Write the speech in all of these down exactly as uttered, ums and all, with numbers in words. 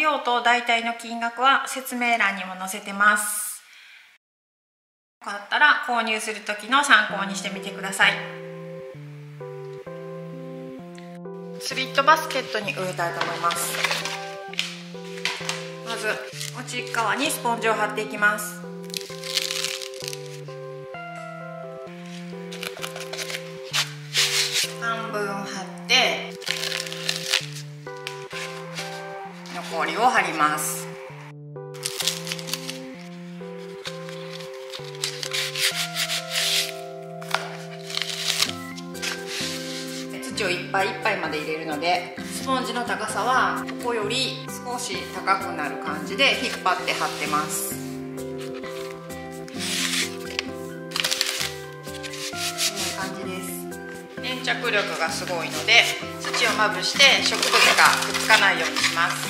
用と大体の金額は説明欄にも載せてます。よかったら購入する時の参考にしてみてください。スリットバスケットに植えたいと思います。まず内側にスポンジを貼っていきます。半分貼って残りを貼ります。土をいっぱいいっぱいまで入れるので、スポンジの高さはここより少し高くなる感じで引っ張って貼ってます。こんな感じです。粘着力がすごいので土をまぶして植物がくっつかないようにします。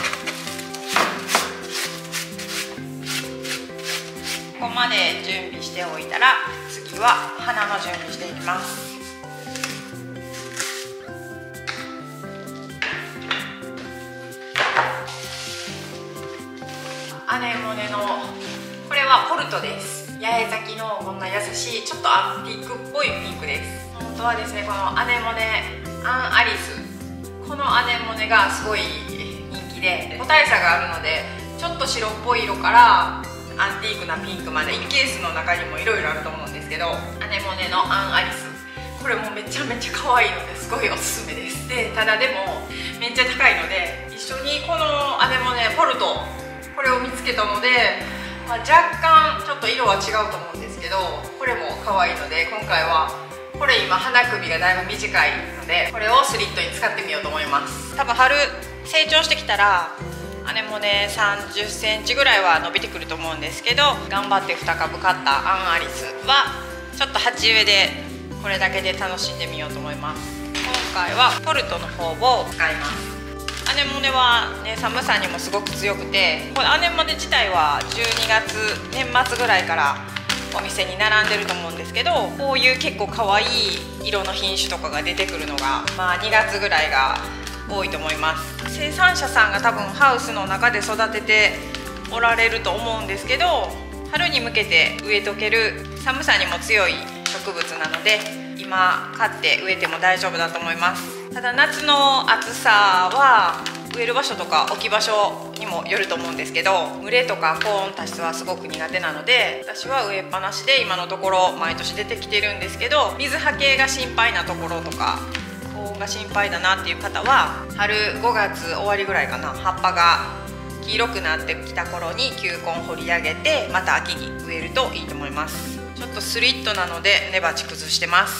ここまで準備しておいたら次は花の準備していきます。アネモネのこれはポルトです。八重咲きのこんな優しいちょっとアンティークっぽいピンクです。本当はですね、このアネモネアンアリス、このアネモネがすごい人気で個体差があるので、ちょっと白っぽい色からアンティークなピンクまでいちケースの中にもいろいろあると思うんですけど、アネモネのアンアリス、これもめちゃめちゃ可愛いのですごいおすすめです。でただでもめっちゃ高いので、一緒にこのアネモネポルトこれを見つけたので、まあ、若干ちょっと色は違うと思うんですけど、これも可愛いので今回はこれ今花首がだいぶ短いので、これをスリットに使ってみようと思います。多分春成長してきたらアネモネさんじゅっセンチぐらいは伸びてくると思うんですけど、頑張ってに株買ったアンアリスはちょっと鉢植えでこれだけで楽しんでみようと思います。今回はポルトの方を使います。アネモネは、ね、寒さにもすごく強くて、このアネモネ自体はじゅうにがつ年末ぐらいからお店に並んでると思うんですけど、こういう結構可愛い色の品種とかが出てくるのが、まあ、にがつぐらいが多いと思います。生産者さんが多分ハウスの中で育てておられると思うんですけど、春に向けて植えとける寒さにも強い植物なので、今買って植えても大丈夫だと思います。ただ夏の暑さは植える場所とか置き場所にもよると思うんですけど、蒸れとか高温多湿はすごく苦手なので、私は植えっぱなしで今のところ毎年出てきてるんですけど、水はけが心配なところとか高温が心配だなっていう方は、春ごがつ終わりぐらいかな、葉っぱが黄色くなってきた頃に球根掘り上げてまた秋に植えるといいと思います。ちょっとスリットなので根鉢崩してます。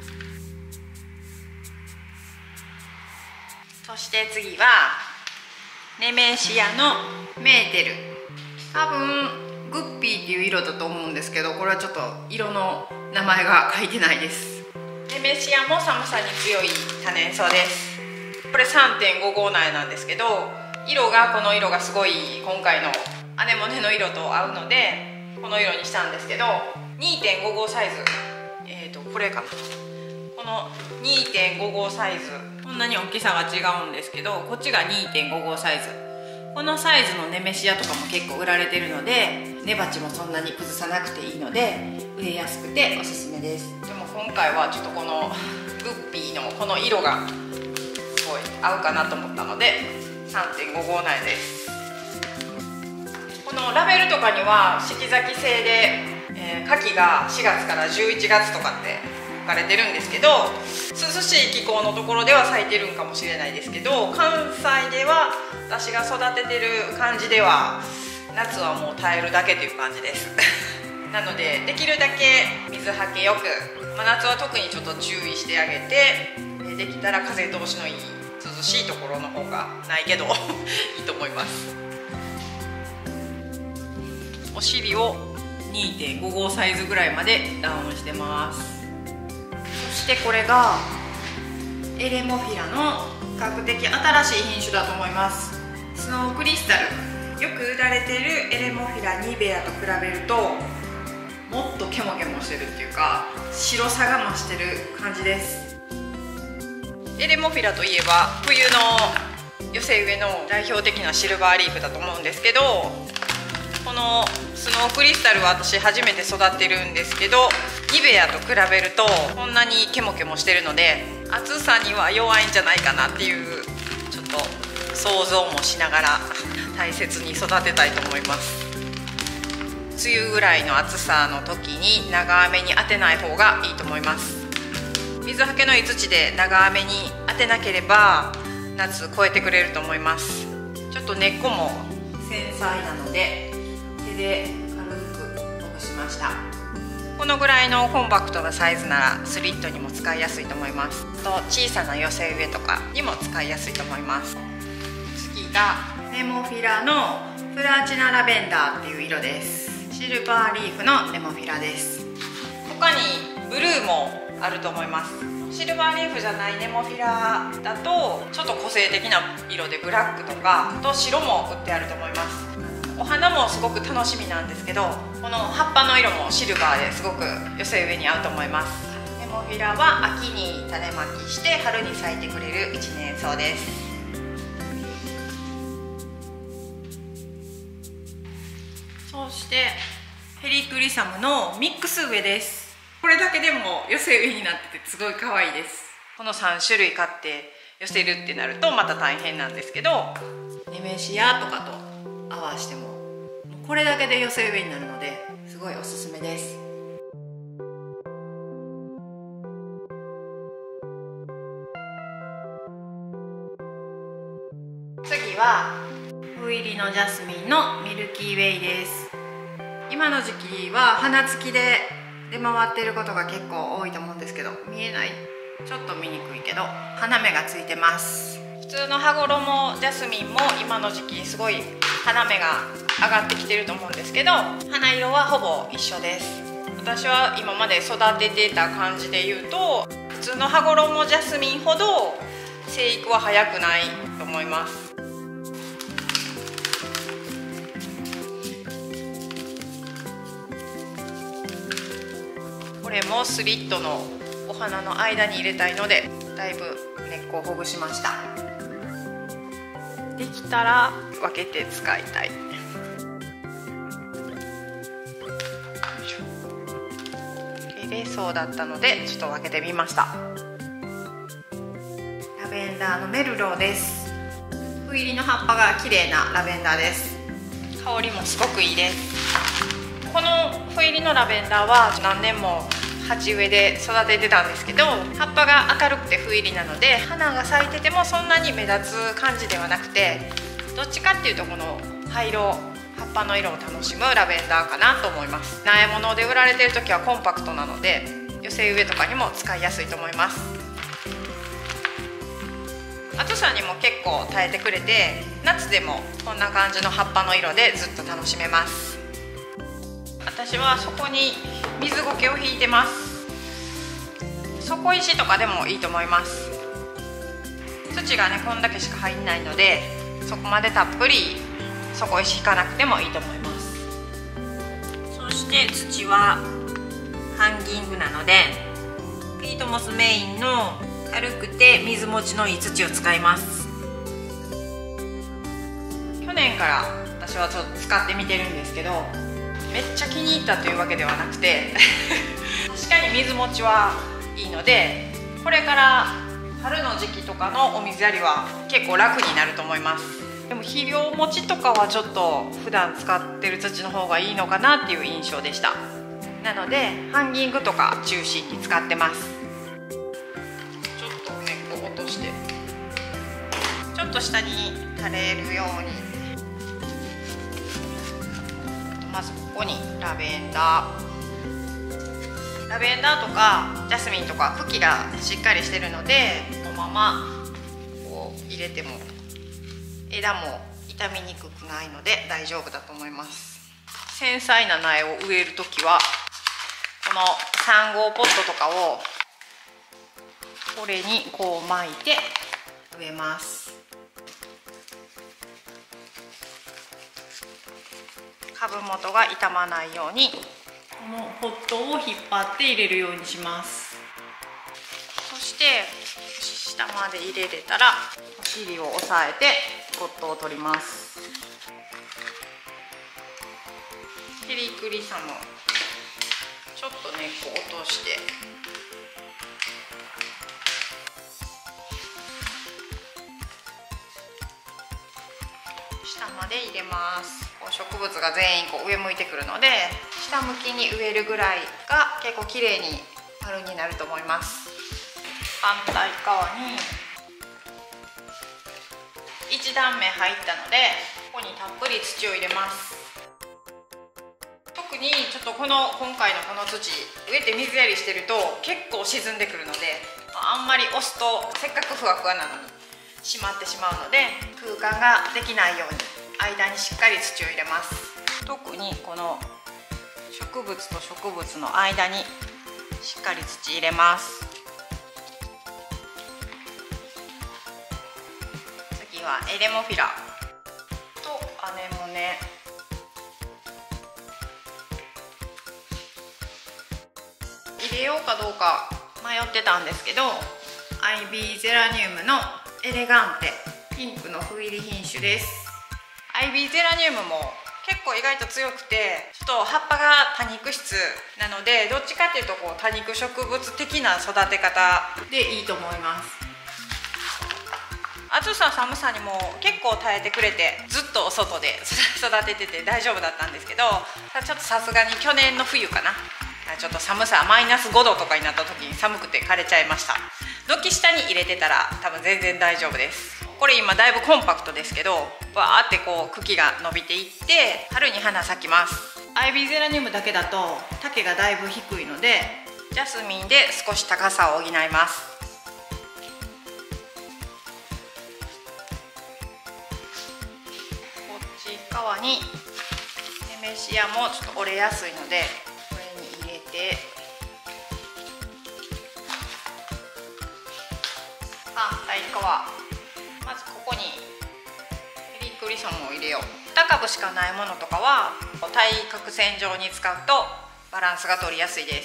そして次はネメシアのメーテル、多分グッピーっていう色だと思うんですけど、これはちょっと色の名前が書いてないです。ネメシアも寒さに強い多年草です。これ さんてんごご 苗なんですけど、色がこの色がすごい今回のアネモネの色と合うのでこの色にしたんですけど、 にてんごご サイズ、えーとこれかな、この にてんごご サイズ、こんなに大きさが違うんですけど、こっちが にてんごご サイズ、このサイズのネメシアとかも結構売られてるので、根鉢もそんなに崩さなくていいので植えやすくておすすめです。でも今回はちょっとこのグッピーのこの色がすごい合うかなと思ったので さんてんごご 苗です。このラベルとかには四季咲き製で、えー、果樹がしがつからじゅういちがつとかって書かれてるんですけど、涼しい気候のところでは咲いてるんかもしれないですけど、関西では私が育ててる感じでは夏はもう耐えるだけという感じですなのでできるだけ水はけよく、真夏は特にちょっと注意してあげて、できたら風通しのいい涼しいところの方がないけどいいと思います。お尻を にてんごご サイズぐらいまでダウンしてます。そしてこれがエレモフィラの比較的新しい品種だと思います。スノークリスタル、よく売られているエレモフィラニベアと比べるともっとケモケモしてるっていうか、白さが増してる感じです。エレモフィラといえば冬の寄せ植えの代表的なシルバーリーフだと思うんですけど、このスノークリスタルは私初めて育ってるんですけど、ニベアと比べるとこんなにケモケモしてるので暑さには弱いんじゃないかなっていうちょっと想像もしながら大切に育てたいと思います。梅雨ぐらいの暑さの時に長雨に当てない方がいいと思います。水はけのいい土で長雨に当てなければ夏越えてくれると思います。ちょっと根っこも繊細なので手で軽くほぐしました。このぐらいのコンパクトなサイズならスリットにも使いやすいと思います。と小さな寄せ植えとかにも使いやすいと思います。次がネモフィラのプラチナラベンダーっていう色です。シルバーリーフのネモフィラです。他にブルーもあると思います。シルバーリーフじゃないネモフィラだとちょっと個性的な色でブラックとかと白も売ってあると思います。お花もすごく楽しみなんですけど、この葉っぱの色もシルバーですごく寄せ植えに合うと思います。ネモフィラは秋に種まきして春に咲いてくれる一年草です。そしてヘリクリサムのミックス植えです。これだけでも寄せ植えになっててすごい可愛いです。このさん種類買って寄せるってなるとまた大変なんですけど、ネメシアとかと合わせてもこれだけで寄せ植えになるのですごいおすすめです。次はふ入りのジャスミンのミルキーウェイです。今の時期は花付きで出回っていることが結構多いと思うんですけど、見えない、ちょっと見にくいけど花芽がついてます。普通の羽衣ジャスミンも今の時期すごい花芽が上がってきてると思うんですけど、花色はほぼ一緒です。私は今まで育ててた感じで言うと、普通の羽衣ジャスミンほど生育は早くないと思います。これもスリットのお花の間に入れたいのでだいぶ根っこをほぐしました。できたら分けて使いたい。入れそうだったのでちょっと分けてみました。ラベンダーのメルローです。ふ入りの葉っぱが綺麗なラベンダーです。香りもすごくいいです。このふ入りのラベンダーは何年も鉢植えで育ててたんですけど、葉っぱが明るくてふ入りなので花が咲いててもそんなに目立つ感じではなくて、どっちかっていうとこの葉色、葉っぱの色を楽しむラベンダーかなと思います。苗物で売られてる時はコンパクトなので寄せ植えとかにも使いやすいと思います。暑さにも結構耐えてくれて、夏でもこんな感じの葉っぱの色でずっと楽しめます。私はそこに水苔を引いてます。底石とかでもいいと思います。土がねこんだけしか入んないので、そこまでたっぷり底石引かなくてもいいと思います。そして土はハンギングなのでピートモスメインの軽くて水持ちのいい土を使います。去年から私はちょっと使ってみてるんですけど、めっちゃ気に入ったというわけではなくて確かに水持ちはいいので、これから春の時期とかのお水やりは結構楽になると思います。でも肥料持ちとかはちょっと普段使ってる土の方がいいのかなっていう印象でした。なのでハンギングとか中心に使ってます。ちょっと根っこ落としてちょっと下に垂れるように、まずここにラベンダーラベンダーとかジャスミンとか茎がしっかりしてるので、このままこう入れても枝も傷みにくくないので大丈夫だと思います。繊細な苗を植えるときはこのさん号ポットとかをこれにこう巻いて植えます。株元が傷まないようにこのポットを引っ張って入れるようにします。そして下まで入れれたらお尻を押さえてゴットを取ります。ヘリクリサムちょっと根っこ落として下まで入れます。こう植物が全員こう上向いてくるので、下向きに植えるぐらいが結構綺麗に丸になると思います。反対側にいち段目入ったので、ここにたっぷり土を入れます。特にちょっとこの今回のこの土、植えて水やりしてると結構沈んでくるので、あんまり押すとせっかくふわふわなのにしまってしまうので、空間ができないように間にしっかり土を入れます。特にこの植物と植物の間にしっかり土入れます。次はエレモフィラとアネモネ、入れようかどうか迷ってたんですけど、アイビーゼラニウムのエレガンテピンクの斑入り品種です。アイビーゼラニウムも結構意外と強くて、ちょっと葉っぱが多肉質なので、どっちかっていうとこう多肉植物的な育て方でいいと思います。暑さ寒さにも結構耐えてくれて、ずっとお外で育ててて大丈夫だったんですけど、ちょっとさすがに去年の冬かな、ちょっと寒さマイナスごどとかになった時に寒くて枯れちゃいました。軒下に入れてたら多分全然大丈夫です。これ今だいぶコンパクトですけど、バーってこう茎が伸びていって春に花咲きます。アイビーゼラニウムだけだと丈がだいぶ低いので、ジャスミンで少し高さを補います。こっち側にネメシアもちょっと折れやすいので、これに入れて、反対側、まずここにヘリクリサムを入れよう。に株しかないものとかは対角線上に使うとバランスが取りやすいです。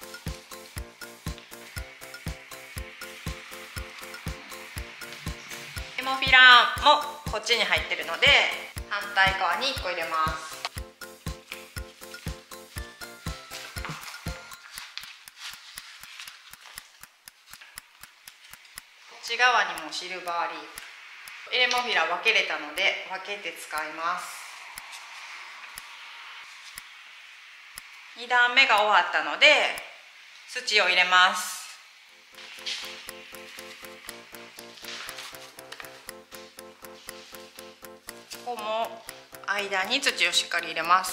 ヘモフィラもこっちに入ってるので、反対側にいっこ入れます。こっち側にもシルバーリーフ、エレモフィラ分けれたので分けて使います。に段目が終わったので土を入れます。ここも間に土をしっかり入れます。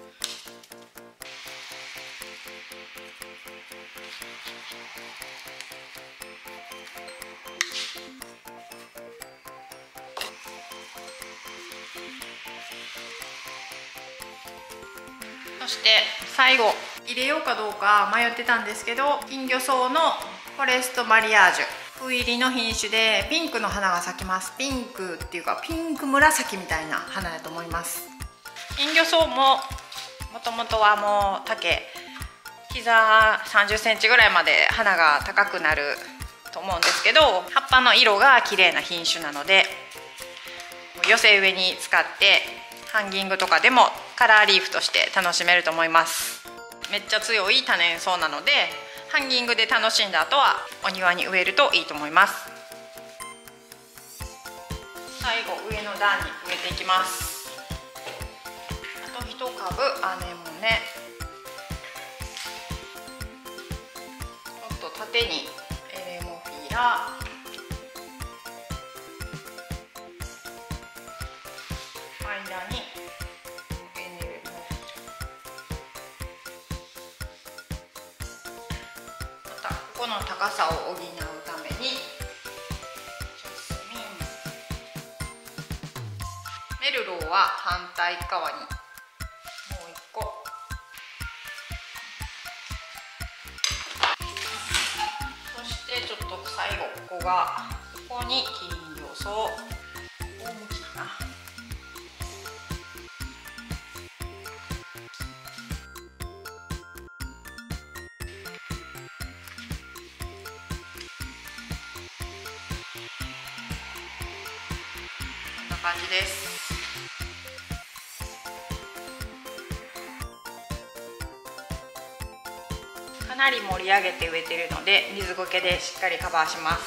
そして最後入れようかどうか迷ってたんですけど、金魚草のフォレストマリアージュ斑入りの品種でピンクの花が咲きます。ピンクっていうかピンク紫みたいな花だと思います。金魚草ももともとはもう丈膝さんじゅっセンチぐらいまで花が高くなると思うんですけど、葉っぱの色が綺麗な品種なので、寄せ植えに使ってハンギングとかでもカラーリーフとして楽しめると思います。めっちゃ強い多年草なので、ハンギングで楽しんだ後はお庭に植えるといいと思います。最後上の段に植えていきます。あと一株アネモネ、ちょっと縦にエレモフィラ、間にエネルモフィラ、またここの高さを補うためにジャスミン、メルローは反対側にもう一個、そしてちょっと最後ここが、ここに金魚草、大向きかな、 感じです。かなり盛り上げて植えてるので水苔でしっかりカバーします。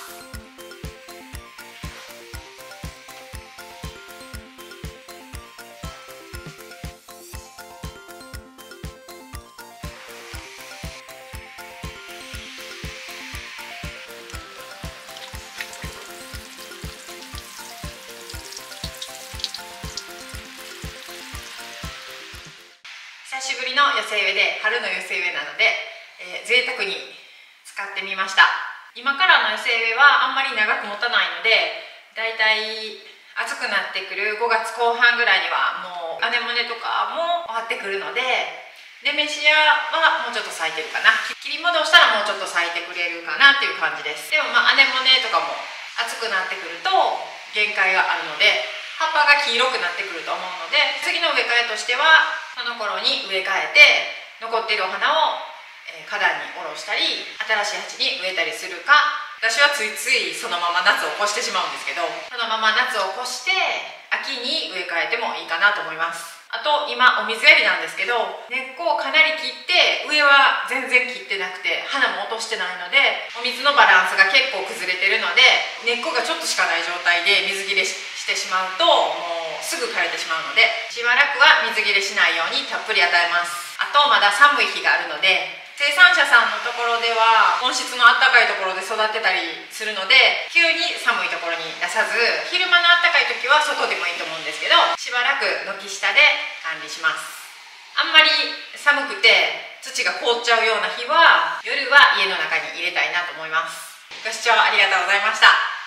久しぶりの寄せ植えで春の寄せ植えなので、えー、贅沢に使ってみました。今からの寄せ植えはあんまり長く持たないので、だいたい暑くなってくるごがつこうはんぐらいにはもうアネモネとかも終わってくるので、ネメシアはもうちょっと咲いてるかな、切り戻したらもうちょっと咲いてくれるかなっていう感じです。でもまあアネモネとかも暑くなってくると限界があるので、葉っぱが黄色くなってくると思うので、次の植え替えとしてはその頃に植え替えて残っているお花を花壇に下ろしたり新しい鉢に植えたりするか、私はついついそのまま夏を越してしまうんですけど、そのまま夏を越して秋に植え替えてもいいかなと思います。あと今お水やりなんですけど、根っこをかなり切って上は全然切ってなくて花も落としてないので、お水のバランスが結構崩れてるので、根っこがちょっとしかない状態で水切れしてしまうともうすぐ枯れてしまうので、しばらくは水切れしないようにたっぷり与えます。あとまだ寒い日があるので、生産者さんのところでは温室のあったかいところで育てたりするので、急に寒いところに出さず、昼間のあったかい時は外でもいいと思うんですけど、しばらく軒下で管理します。あんまり寒くて土が凍っちゃうような日は夜は家の中に入れたいなと思います。ご視聴ありがとうございました。